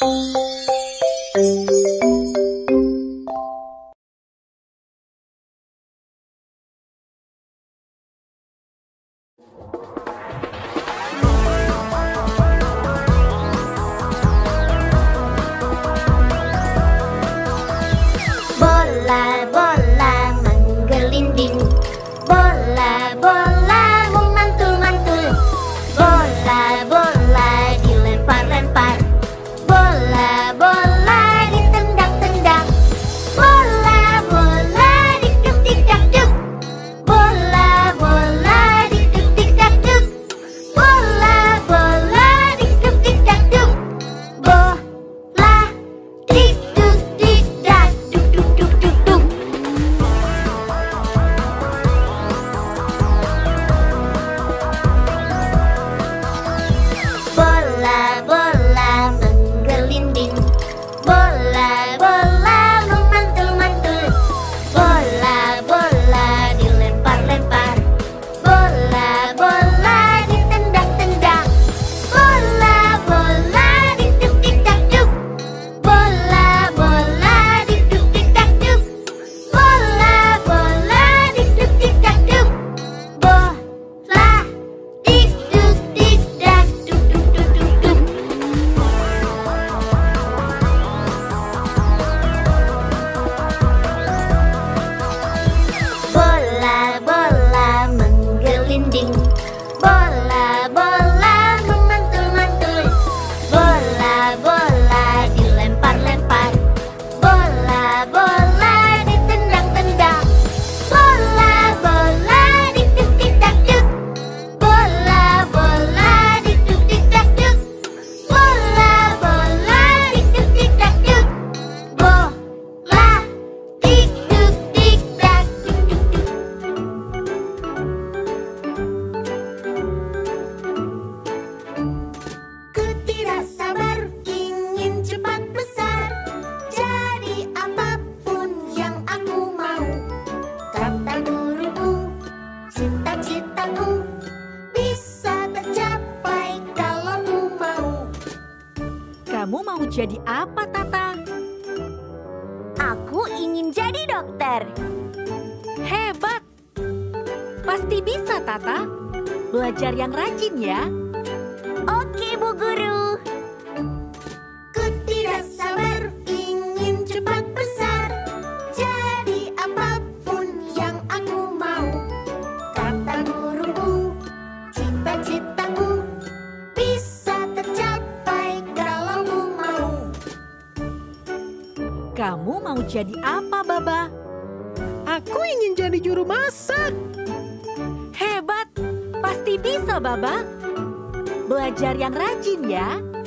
Bola-bola menggelinding, bola-bola memantul-mantul, bola-bola dilempar-lempar, bola-bola ditendang-tendang, bola-bola diduk-didak-duk, bola-bola diduk-didak-duk, bola-bola diduk-didak-duk, bola diduk-didak, duk-duk-duk-duk-duk. Bola-bola menggelinding, bola-bola memantul-mantul, bola-bola dilempar-lempar, bola-bola ditendang-tendang, bola-bola diduk-didak-duk, bola-bola diduk-didak-duk, bola-bola diduk-didak-duk, bola diduk-didak, duk-duk-duk-duk-duk. Bola-bola menggelinding, bola-bola memantul-mantul, bola-bola dilempar-lempar, bola-bola ditendang-tendang, bola-bola diduk-didak-duk, bola-bola diduk-didak-duk, bola-bola diduk-didak-duk, bola diduk-didak, duk-duk-duk. Ku tidak sabar ingin cepat besar, jadi apapun yang aku mau. Kata guruku, cita-citaku bisa tercapai kalau ku mau. Kamu mau jadi apa, Tata? Aku ingin jadi dokter. Hebat! Pasti bisa, Tata. Belajar yang rajin ya. Oke, Bu Guru. Ku tidak sabar ingin cepat besar, jadi apapun yang aku mau. Kata guruku, cita-citaku bisa tercapai kalau ku mau. Kamu mau jadi apa, Baba? Aku ingin jadi juru masak. Hebat! Pasti bisa, Baba. Belajar yang rajin ya.